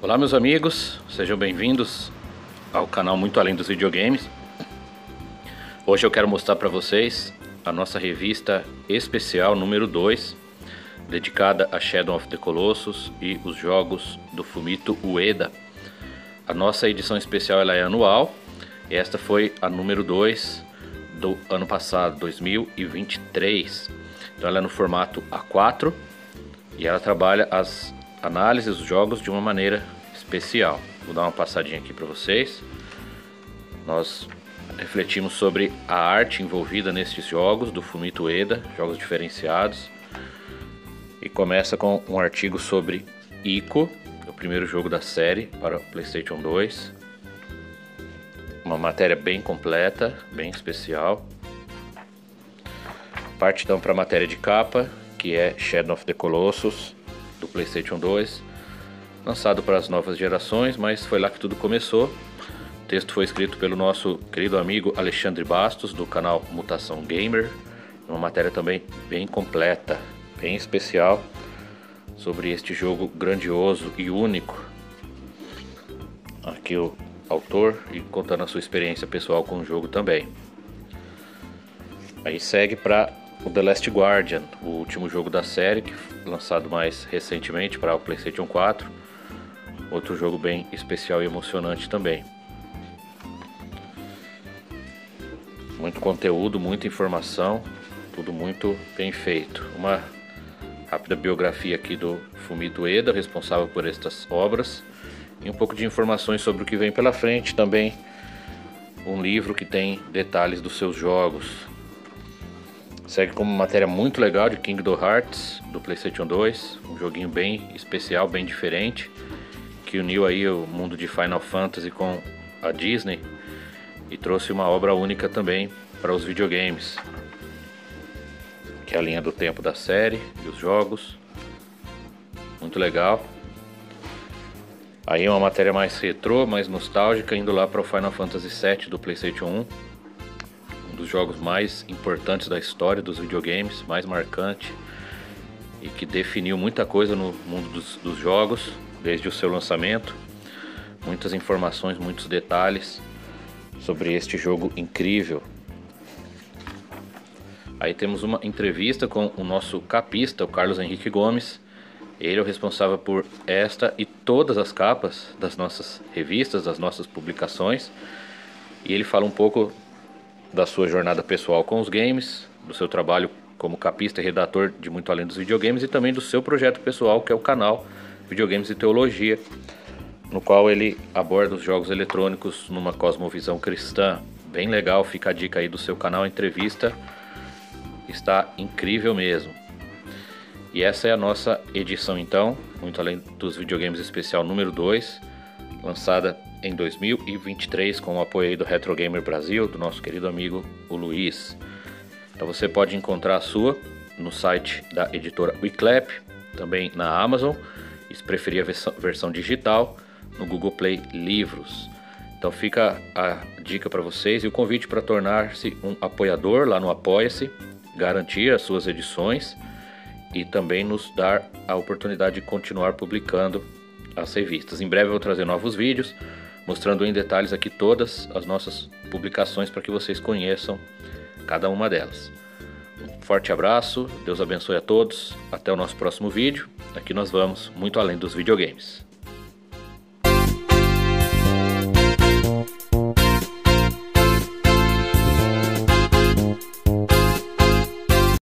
Olá meus amigos, sejam bem-vindos ao canal Muito Além dos Videogames. Hoje eu quero mostrar para vocês a nossa revista especial número 2, dedicada a Shadow of the Colossus e os jogos do Fumito Ueda. A nossa edição especial ela é anual, e esta foi a número 2 do ano passado, 2023. Então ela é no formato A4 e ela trabalha as análises dos jogos de uma maneira especial. Vou dar uma passadinha aqui para vocês. Nós refletimos sobre a arte envolvida nesses jogos do Fumito Ueda, jogos diferenciados. E começa com um artigo sobre Ico, o primeiro jogo da série para o PlayStation 2. Uma matéria bem completa, bem especial. Parte então para a matéria de capa, que é Shadow of the Colossus do PlayStation 2, lançado para as novas gerações, mas foi lá que tudo começou. O texto foi escrito pelo nosso querido amigo Alexandre Bastos, do canal Mutação Gamer. Uma matéria também bem completa, bem especial, sobre este jogo grandioso e único. Aqui o autor e contando a sua experiência pessoal com o jogo também. Aí segue para o The Last Guardian, o último jogo da série, que foi lançado mais recentemente para o PlayStation 4. Outro jogo bem especial e emocionante também. Muito conteúdo, muita informação, tudo muito bem feito. Uma rápida biografia aqui do Fumito Ueda, responsável por estas obras, e um pouco de informações sobre o que vem pela frente. Também um livro que tem detalhes dos seus jogos. Segue como matéria muito legal de Kingdom Hearts do PlayStation 2, um joguinho bem especial, bem diferente, que uniu aí o mundo de Final Fantasy com a Disney e trouxe uma obra única também para os videogames, que é a linha do tempo da série e os jogos. Muito legal. Aí uma matéria mais retrô, mais nostálgica, indo lá para o Final Fantasy VII do PlayStation 1, um dos jogos mais importantes da história dos videogames, mais marcante e que definiu muita coisa no mundo dos jogos desde o seu lançamento. Muitas informações, muitos detalhes sobre este jogo incrível. Aí temos uma entrevista com o nosso capista, o Carlos Henrique Gomes. Ele é o responsável por esta e todas as capas das nossas revistas, das nossas publicações. E ele fala um pouco da sua jornada pessoal com os games, do seu trabalho como capista e redator de Muito Além dos Videogames, e também do seu projeto pessoal, que é o canal Videogames e Teologia, no qual ele aborda os jogos eletrônicos numa cosmovisão cristã. Bem legal, fica a dica aí do seu canal. A entrevista está incrível mesmo. E essa é a nossa edição então, Muito Além dos Videogames especial número 2, lançada em 2023 com o apoio aí do Retro Gamer Brasil, do nosso querido amigo o Luiz. Então você pode encontrar a sua no site da editora Wiclap, também na Amazon, e se preferir a versão digital, no Google Play Livros. Então fica a dica para vocês e o convite para tornar-se um apoiador lá no Apoia-se, garantir as suas edições e também nos dar a oportunidade de continuar publicando as revistas. Em breve eu vou trazer novos vídeos mostrando em detalhes aqui todas as nossas publicações para que vocês conheçam cada uma delas. Um forte abraço, Deus abençoe a todos, até o nosso próximo vídeo. Aqui nós vamos muito além dos videogames.